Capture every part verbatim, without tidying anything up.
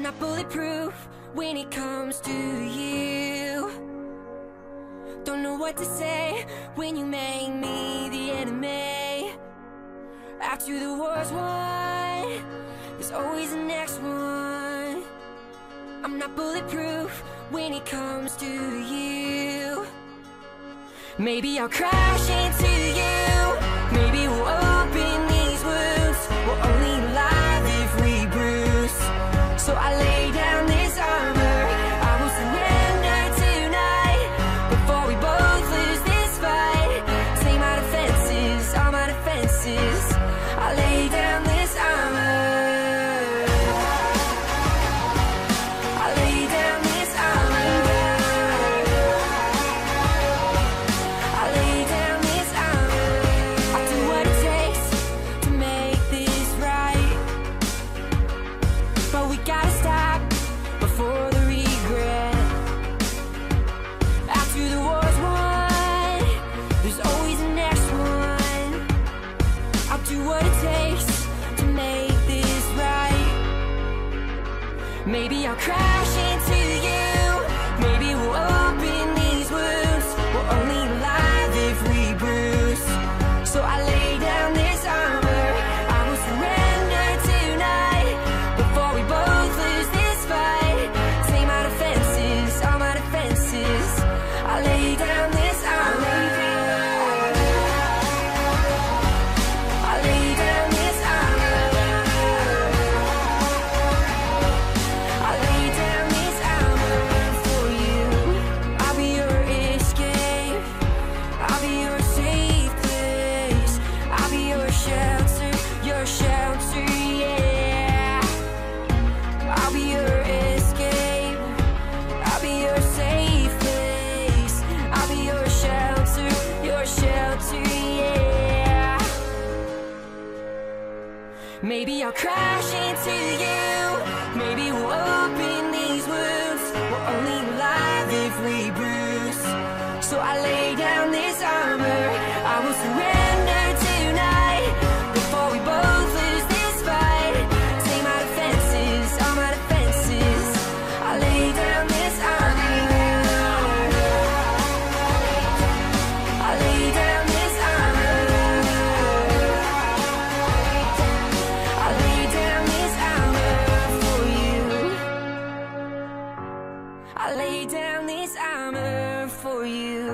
I'm not bulletproof when it comes to you. Don't know what to say when you make me the enemy. After the war's won, there's always the next one. I'm not bulletproof when it comes to you. Maybe I'll crash into you. Maybe we'll open these wounds. We're only alive if we bruise. So I lay down this armor. I will surrender tonight before we both lose this fight. Take my defenses, all my defenses. I lay down this armor. I lay down this armor. I lay down this armor. I'll do what it takes to make this right. But we gotta stop before the regret. After the war's won, there's always the next one. I'll do what it takes to make this right. Maybe I'll crash into you. Maybe we'll open these wounds. We're only alive if we bruise. So I lay down this armor. I will surrender tonight before we both lose this fight. Take my defenses, all my defenses. I lay down this armor. I lay down this armor. I lay down this armor for you. I'll be your escape. I'll be your safe place. I'll be your shelter, your shelter, yeah. I'll be your escape. I'll be your safe place. I'll be your shelter, your shelter, yeah. Maybe I'll crash into you. Maybe we'll open these wounds. We're only alive if we bruise. So I lay down this armor. I will surrender tonight before we both lose this fight. Take my defenses, all my defenses. I lay down this armor. I lay down this armor. I lay down this armor for you. I lay down this armor for you.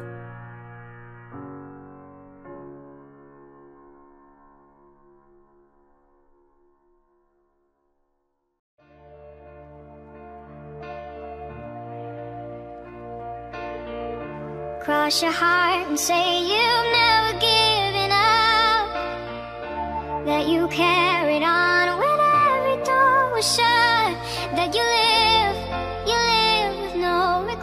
Cross your heart and say you've never given up, that you carried on when every door was shut, that you live, you live with no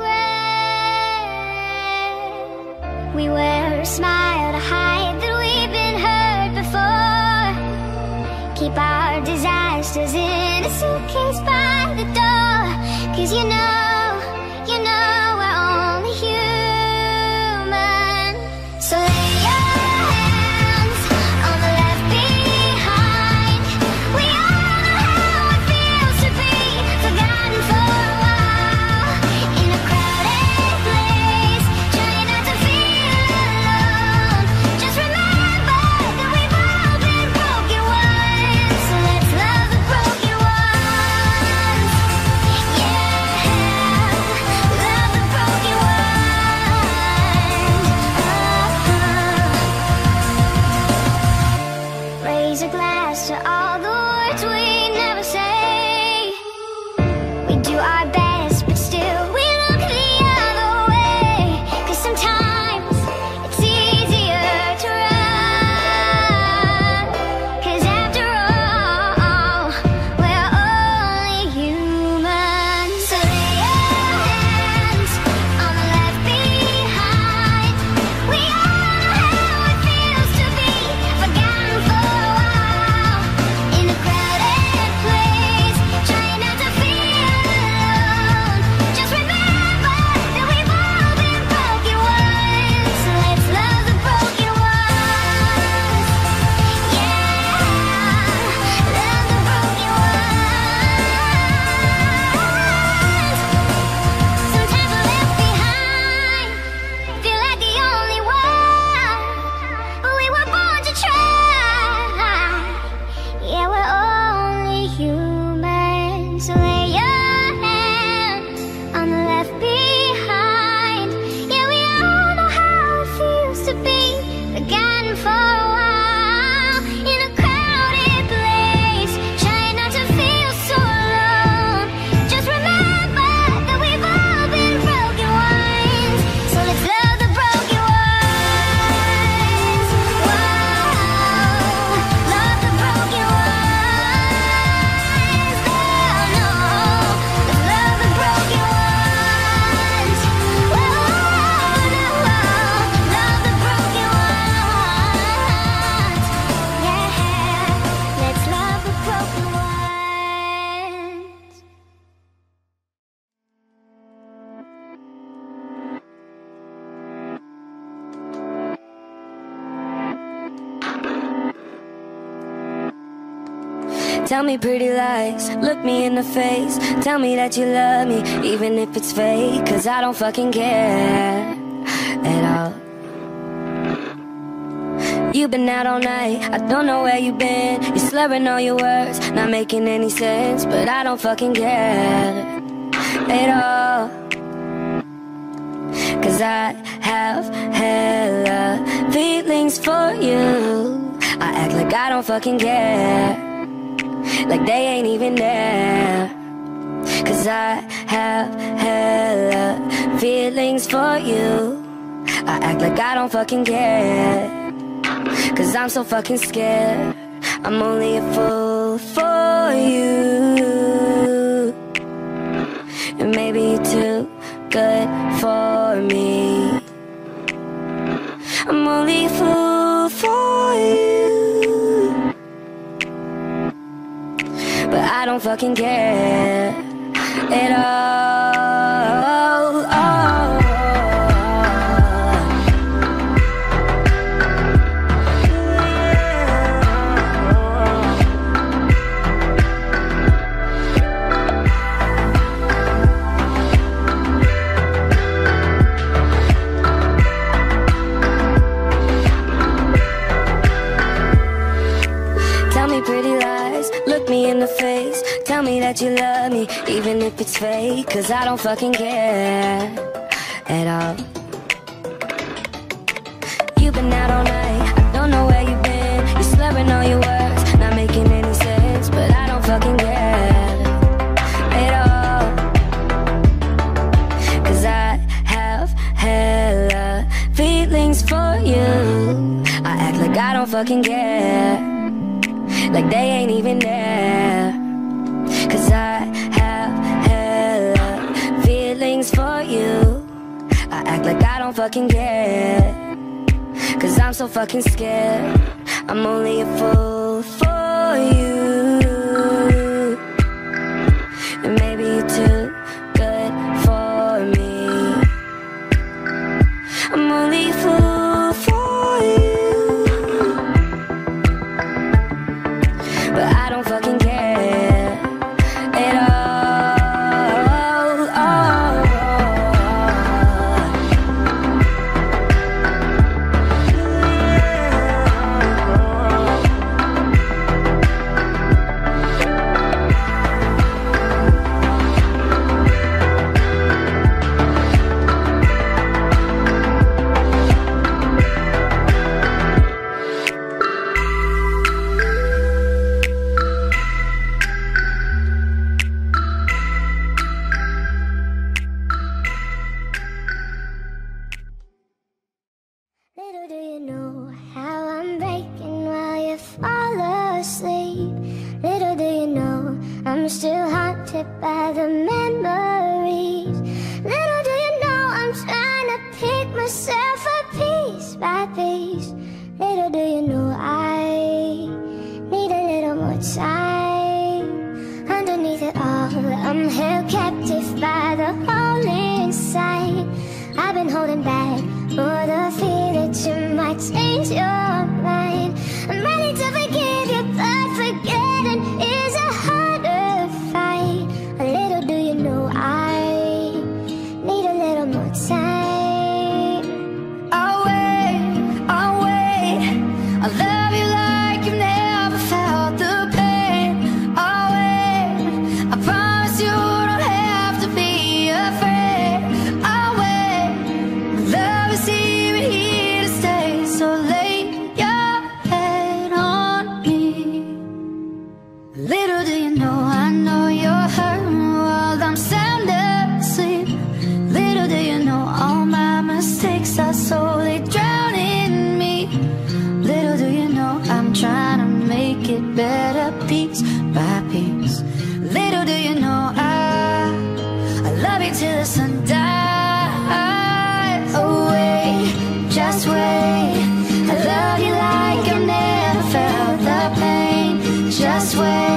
regret. We wear a smile to hide that we've been hurt before. Keep our disasters in a suitcase by the door. Cause you know, you know we're only human. So lay your hands on the left behind. We all know how it feels to be forgotten for a while. In a crowded place, trying not to feel alone. Just remember that we've all been broken once. So let's love the broken ones. Yeah, love the broken ones. Raise a glass to all the words we never say. We do our best, but still we look the other way. Cause sometimes it's easier to run. Cause after all, we're only human. So lay your hands on the left behind. We all know how it feels to be forgotten for a while. In a Tell me pretty lies, look me in the face. Tell me that you love me, even if it's fake. Cause I don't fucking care at all. You've been out all night, I don't know where you've been. You're slurring all your words, not making any sense. But I don't fucking care at all. Cause I have hella feelings for you. I act like I don't fucking care, like they ain't even there. Cause I have hella feelings for you. I act like I don't fucking care, cause I'm so fucking scared. I'm only a fool for you, and maybe you're too good for me. I'm only a fool for you, but I don't fucking care at all. Oh. Pretty lies, look me in the face. Tell me that you love me, even if it's fake. Cause I don't fucking care at all. You've been out all night, I don't know where you've been. You're slurring all your words, not making any sense. But I don't fucking care at all. Cause I have hella feelings for you. I act like I don't fucking care, like they ain't even there. Cause I have hella feelings for you. I act like I don't fucking care, cause I'm so fucking scared. I'm only a fool for you, and maybe you're too good for me. I'm only a fool for you, but I don't fucking care at all. Oh. Little do you know how I'm breaking while you fall asleep. Little do you know I'm still haunted by the memories. Little do you know I'm trying to pick myself up piece by piece. Little do you know I need a little more time. Underneath it all, I'm held captive by the hole inside. I've been holding back for the fear that you might change your mind. I'm ready to forgive you, but forgetting is a harder fight. A little do you know I need a little more time. I'll wait, I'll wait. I love you like you've never felt the pain. I'll wait, I promise you don't have to be afraid. I'll wait, love is here and here to stay. So lay your head on me. Little do you know, I know you're hurting while I'm sound asleep. Little do you know, all my mistakes are slowly drowning me. Little do you know, I'm trying to make it better piece by piece. Little do you know, I, I love you till the sun dies. Oh wait, just wait. I love you like I've never felt the pain. Just wait.